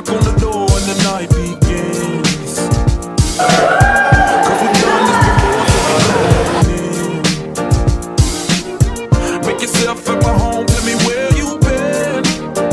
on the door and the night begins. 'Cause we've done this before, so make yourself at my home, tell me where you've been.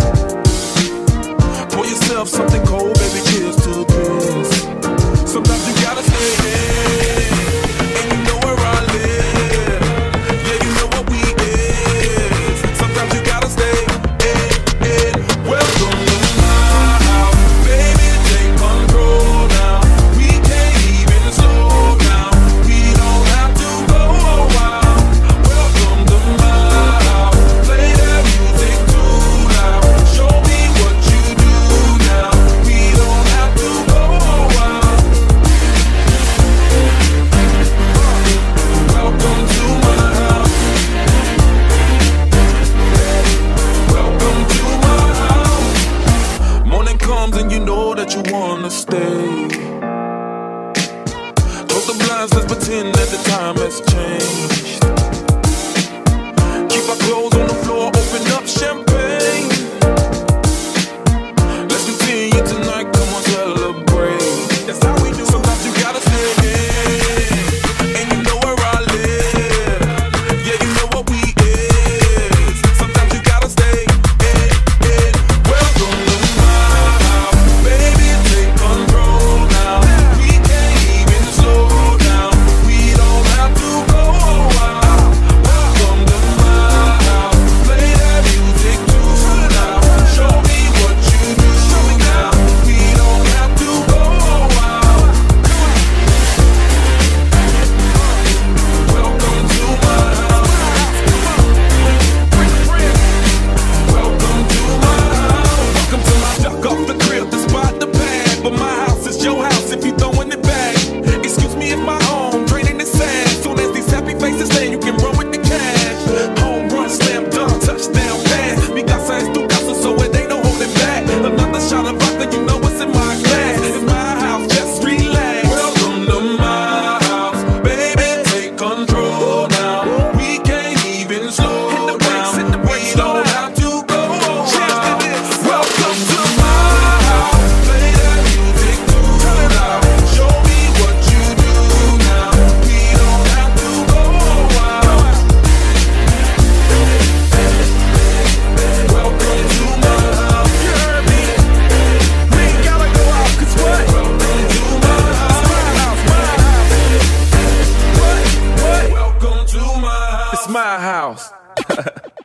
Pour yourself something cold, baby, cheers to this. Sometimes you gotta stay in, and you know where I live. Yeah, you know what we is. Sometimes you gotta stay in. Welcome to my house, baby, take control now. We can't even slow down. We don't have to go a while. Welcome to my house, play that music too loud. Show me what you do now. We don't have to go a while. Welcome to my house. Welcome to my house. Morning comes and you know that you wanna stay. Close the blinds, let's pretend that the time has changed. Keep our clothes on the floor, open up champagne. Let's continue tonight, come on, celebrate. That's how we do. Sometimes you gotta stay in, and you know where I live. Yeah, you know what we is. Sometimes you gotta stay in. Welcome to my house, baby, take control now. We can't even slow down. We don't have to go a while. Welcome to my house, play that music too loud. Show me what you do now. We don't have to go a while. Welcome to my house. Welcome to my house. Welcome to my duck off the crib, the spot, the pad. But my house is your house if you throwing it back. Excuse me if my home draining the sand. Soon as these happy faces land, you can run with the cash. Home run, slam dunk, touchdown pass. Mi casa es tu casa, so it ain't no holding back. Another shot of vodka, you know what's in my glass. It's my house, just relax. Welcome to my house, baby, take control now. We can't even slow down. We don't have to go a while. Welcome to my house, play that music too loud. Show me what you do now. We don't have to go a while. Welcome to my house. You heard me? We ain't gotta go out, 'cause what? Welcome to my house. My house. What? Welcome to my house. It's my house.